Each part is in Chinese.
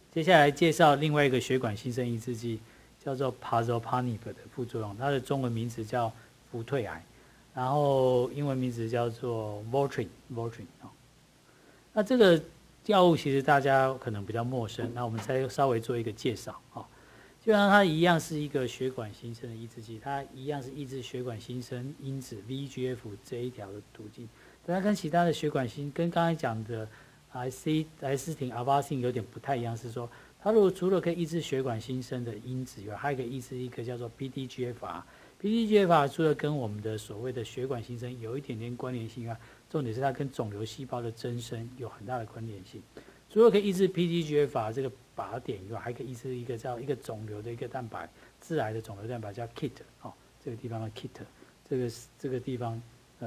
接下来介绍另外一个血管新生抑制剂，叫做 pazopanib 的副作用，它的中文名字叫福退癌，然后英文名字叫做 Votrient。那这个药物其实大家可能比较陌生，那我们再稍微做一个介绍啊。基本上它一样是一个血管新生的抑制剂，它一样是抑制血管新生因子 VEGF 这一条的途径，但它跟其他的血管新跟刚才讲的莱斯汀、阿巴辛有点不太一样，是说它除了可以抑制血管新生的因子以外，还可以抑制一个叫做 PDGFR。PDGFR 除了跟我们的所谓的血管新生有一点点关联性以外，重点是它跟肿瘤细胞的增生有很大的关联性。除了可以抑制 PDGFR 这个靶点以外，还可以抑制一个叫一个肿瘤的一个蛋白，致癌的肿瘤蛋白叫 KIT， 这个地方的 KIT， 这个地方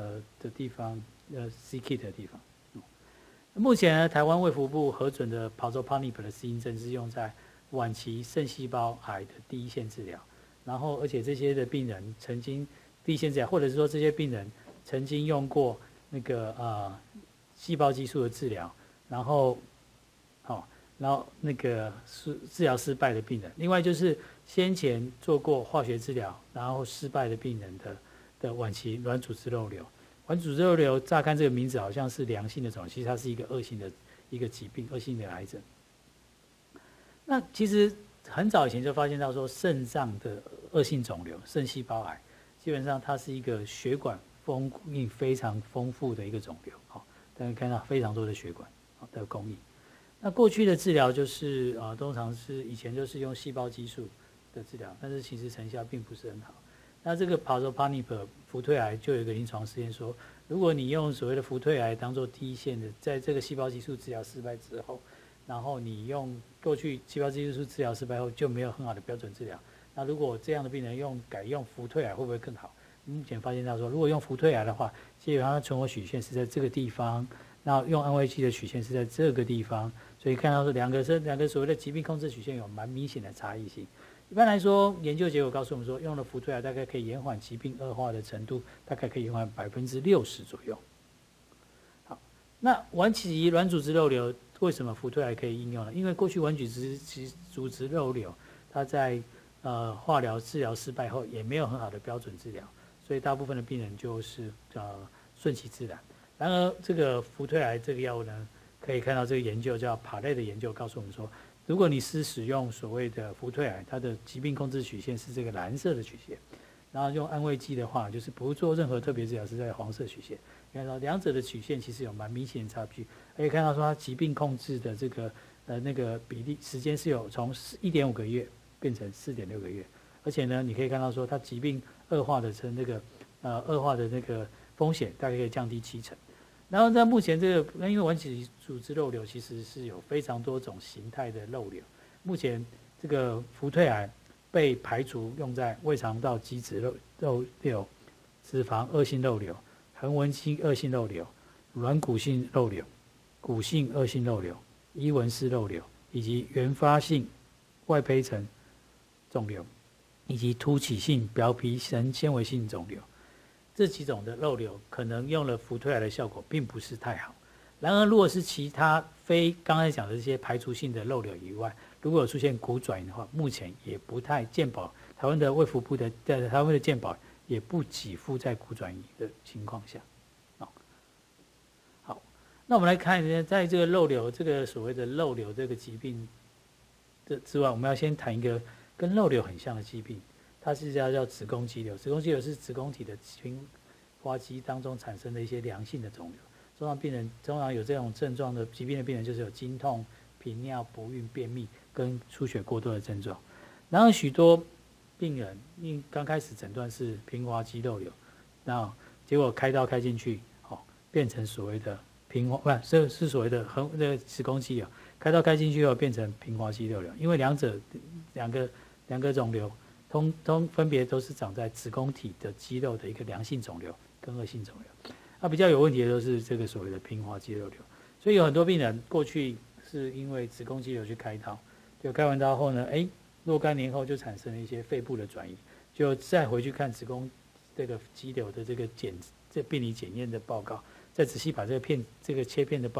c-KIT 的地方。目前呢，台湾卫福部核准的 pazopanib 的适应症是用在晚期肾细胞癌的第一线治疗，然后而且这些的病人曾经第一线治疗，或者是说这些病人曾经用过那个细胞激素的治疗，然后那个治疗失败的病人，另外就是先前做过化学治疗然后失败的病人的晚期软组织肉瘤。软组织肉瘤乍看这个名字好像是良性的肿瘤，其实它是一个恶性的一个疾病，恶性的癌症。那其实很早以前就发现到说，肾脏的恶性肿瘤、肾细胞癌，基本上它是一个血管供应非常丰富的一个肿瘤，大家看到非常多的血管的供应。那过去的治疗就是通常是以前就是用细胞激素的治疗，但是其实成效并不是很好。那这个 pazopanib 福退癌就有一个临床实验说，如果你用所谓的福退癌当做第一线的，在这个细胞激素治疗失败之后，然后你用过去细胞激素治疗失败后就没有很好的标准治疗，那如果这样的病人改用福退癌会不会更好？目前发现到说，如果用福退癌的话，基本上存活曲线是在这个地方，那用安慰剂的曲线是在这个地方，所以看到说两个所谓的疾病控制曲线有蛮明显的差异性。一般来说，研究结果告诉我们说，用了福退癌大概可以延缓疾病恶化的程度，大概可以延缓60%左右。好，那晚期软组织肉瘤为什么福退癌可以应用呢？因为过去晚期组织肉瘤，它在化疗治疗失败后也没有很好的标准治疗，所以大部分的病人就是顺其自然。然而，这个福退癌这个药物呢，可以看到这个研究叫帕类的研究告诉我们说，如果你是使用所谓的福退癌，它的疾病控制曲线是这个蓝色的曲线，然后用安慰剂的话，就是不做任何特别治疗是在黄色曲线。看到两者的曲线其实有蛮明显的差距，而且看到说它疾病控制的这个那个比例时间是有从1.5个月变成4.6个月，而且呢，你可以看到说它疾病恶化的那个风险大概可以降低70%。然后在目前这个，因为晚期组织瘤其实是有非常多种形态的瘤，目前这个福退癌被排除用在胃肠道基质瘤、脂肪恶性瘤、横纹性恶性瘤、软骨性瘤、骨性恶性瘤、伊文氏瘤以及原发性外胚层肿瘤，以及突起性表皮层纤维性肿瘤。这几种的肉瘤可能用了福退癌的效果并不是太好。然而，如果是其他非刚才讲的这些排除性的肉瘤以外，如果有出现骨转移的话，目前也不太健保，台湾的卫福部的台湾的健保也不给付在骨转移的情况下。好，那我们来看一下，在这个肉瘤这个所谓的肉瘤这个疾病之外，我们要先谈一个跟肉瘤很像的疾病。它是叫子宫肌瘤，子宫肌瘤是子宫体的平滑肌当中产生的一些良性的肿瘤。通常有这种症状的疾病的病人，就是有经痛、频尿、不孕、便秘跟出血过多的症状。然后许多病人刚开始诊断是平滑肌肉瘤，那结果开刀开进去，变成所谓的是所谓的子宫肌瘤，开刀开进去后变成平滑肌肉瘤，因为两个肿瘤。分别都是长在子宫体的肌肉的一个良性肿瘤跟恶性肿瘤，那比较有问题的都是这个所谓的平滑肌肉瘤，所以有很多病人过去是因为子宫肌瘤去开刀，就开完刀后呢，若干年后就产生了一些肺部的转移，就再回去看子宫这个肌瘤的这病理检验的报告，再仔细把这个切片的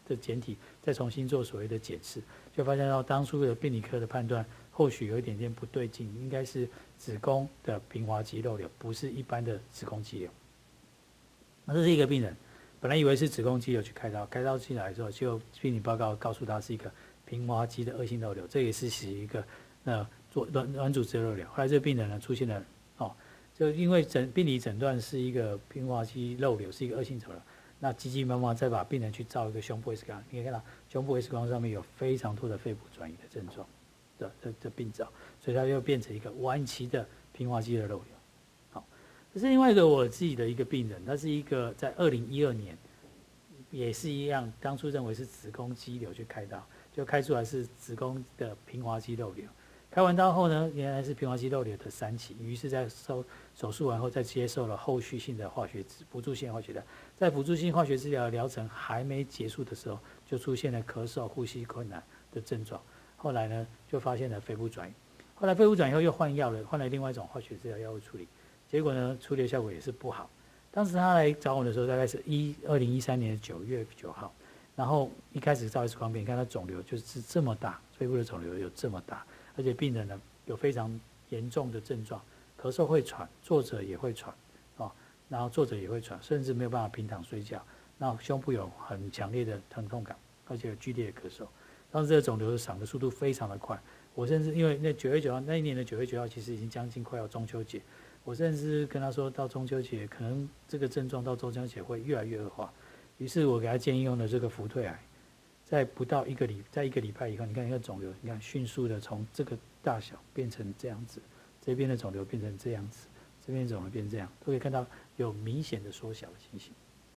的简体，再重新做所谓的检视，就发现到当初的病理科的判断或许有一点点不对劲，应该是子宫的平滑肌肉瘤，不是一般的子宫肌瘤。那这是一个病人，本来以为是子宫肌瘤去开刀，开刀进来之后，就病理报告告诉他是一个平滑肌的恶性肉瘤，这也是一个做软组织肉瘤。后来这个病人呢出现了就因为病理诊断是一个平滑肌肉瘤，是一个恶性肿瘤，那急急忙忙再把病人去照一个胸部 X 光，你可以看到胸部 X 光上面有非常多的肺部转移的症状的病灶，所以它又变成一个晚期的平滑肌的肉瘤。好，这是另外一个我自己的一个病人，他是一个在2012年也是一样，当初认为是子宫肌瘤去开刀，就开出来是子宫的平滑肌肉瘤。开完刀后呢，原来是平滑肌肉瘤的3期，于是在手术完后，再接受了后续性的辅助性化学治疗。在辅助性化学治疗疗程还没结束的时候，就出现了咳嗽、呼吸困难的症状。后来呢，就发现了肺部转移。后来肺部转移后又换药了，换了另外一种化学治疗药物处理，结果呢，处理的效果也是不好。当时他来找我的时候，大概是2013年9月9号，然后一开始照 X 光片，看他肿瘤就是这么大，肺部的肿瘤有这么大。而且病人呢有非常严重的症状，咳嗽会喘，坐着也会喘，然后坐着也会喘，甚至没有办法平躺睡觉，然后胸部有很强烈的疼痛感，而且有剧烈的咳嗽。当时这个肿瘤长的速度非常的快，我甚至因为9月9号那一年的9月9号其实已经将近快要中秋节，我甚至跟他说到中秋节可能这个症状到中秋节会越来越恶化，于是我给他建议用的这个福退癌。在不到一个礼拜以后，你看一个肿瘤，你看迅速的从这个大小变成这样子，这边的肿瘤变成这样子，这边的肿瘤变成这样，都可以看到有明显的缩小的情形。